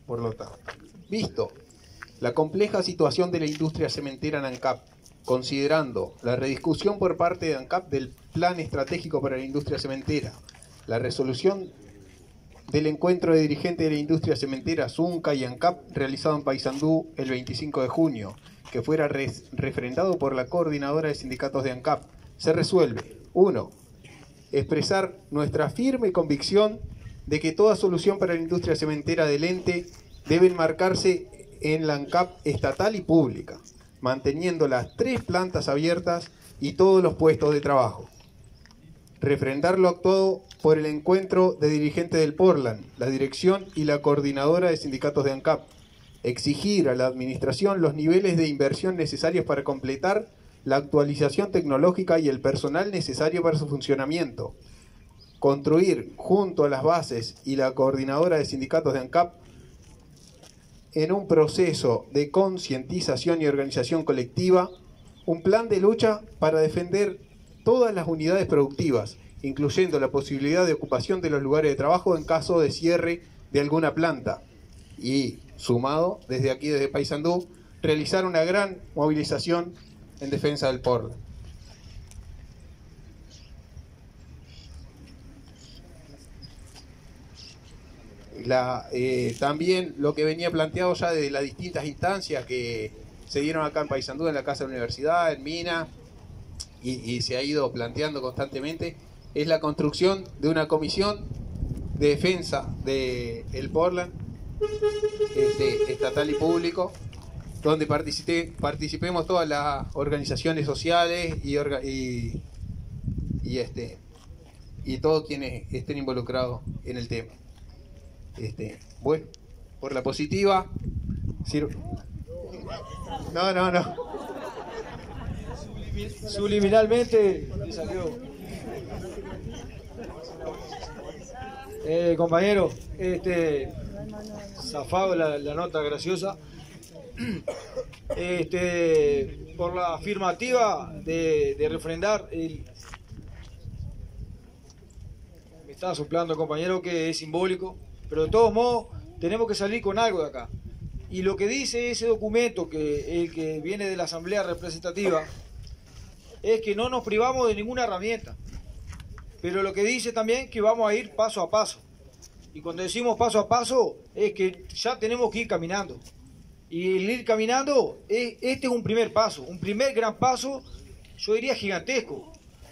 Por lo tanto, visto la compleja situación de la industria cementera en ANCAP, considerando la rediscusión por parte de ANCAP del Plan Estratégico para la Industria Cementera, la resolución del encuentro de dirigentes de la industria cementera Zunca y ANCAP realizado en Paysandú el 25 de junio, que fuera refrendado por la coordinadora de sindicatos de ANCAP, se resuelve: 1. Expresar nuestra firme convicción de que toda solución para la industria cementera del ente debe enmarcarse en la ANCAP estatal y pública, manteniendo las 3 plantas abiertas y todos los puestos de trabajo. Refrendar lo actuado por el encuentro de dirigentes del Portland, la dirección y la coordinadora de sindicatos de ANCAP. Exigir a la administración los niveles de inversión necesarios para completar la actualización tecnológica y el personal necesario para su funcionamiento. Construir, junto a las bases y la coordinadora de sindicatos de ANCAP, en un proceso de concientización y organización colectiva, un plan de lucha para defender todas las unidades productivas, incluyendo la posibilidad de ocupación de los lugares de trabajo en caso de cierre de alguna planta. Y, sumado, desde aquí, desde Paysandú, realizar una gran movilización en defensa del Portland. También lo que venía planteado ya de las distintas instancias que se dieron acá en Paysandú, en la Casa de la Universidad, en Mina, y se ha ido planteando constantemente, es la construcción de una comisión de defensa del Portland, estatal y público, donde participemos todas las organizaciones sociales y todos quienes estén involucrados en el tema. Bueno, por la positiva. No. Subliminalmente le salió. Compañero, zafado la nota graciosa. Por la afirmativa de refrendar me estaba soplando el compañero que es simbólico, pero de todos modos tenemos que salir con algo de acá. Y lo que dice ese documento, el que viene de la Asamblea Representativa, es que no nos privamos de ninguna herramienta, pero lo que dice también que vamos a ir paso a paso. Y cuando decimos paso a paso, es que ya tenemos que ir caminando. Y el ir caminando, este es un primer paso, un primer gran paso, yo diría gigantesco.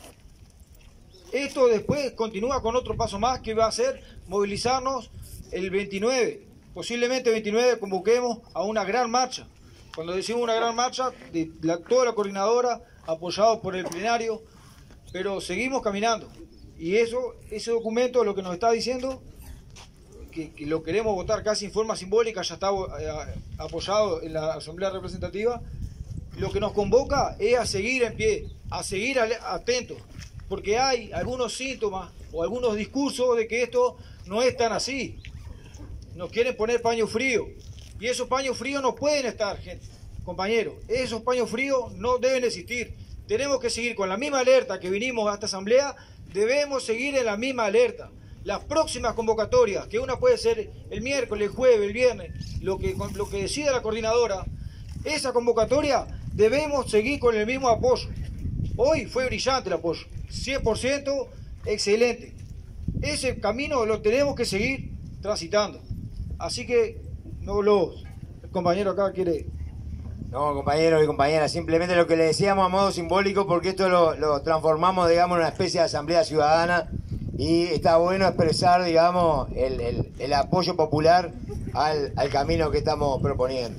Esto después continúa con otro paso más, que va a ser movilizarnos el 29. Posiblemente el 29 convoquemos a una gran marcha. Cuando decimos una gran marcha, toda la coordinadora, apoyado por el plenario, pero seguimos caminando. Y ese documento lo que nos está diciendo, que lo queremos votar casi en forma simbólica, ya está apoyado en la Asamblea Representativa, lo que nos convoca es a seguir en pie, a seguir atentos, porque hay algunos síntomas o algunos discursos de que esto no es tan así. Nos quieren poner paño frío, y esos paños fríos no pueden estar, gente, compañeros, esos paños fríos no deben existir. Tenemos que seguir con la misma alerta que vinimos a esta asamblea, debemos seguir en la misma alerta. Las próximas convocatorias, que una puede ser el miércoles, el jueves, el viernes, lo que decida la coordinadora, esa convocatoria debemos seguir con el mismo apoyo. Hoy fue brillante el apoyo, 100% excelente. Ese camino lo tenemos que seguir transitando. Así que el compañero acá quiere... No, compañeros y compañeras, simplemente lo que le decíamos a modo simbólico, porque esto lo transformamos, digamos, en una especie de asamblea ciudadana, y está bueno expresar, digamos, el apoyo popular al camino que estamos proponiendo.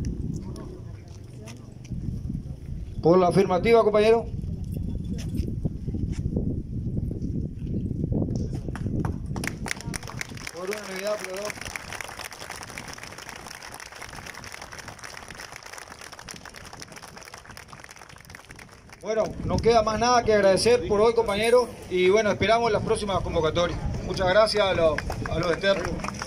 Por la afirmativa, compañero. Por unanimidad, por dos. Bueno, no queda más nada que agradecer por hoy, compañeros, y bueno, esperamos las próximas convocatorias. Muchas gracias a los externos.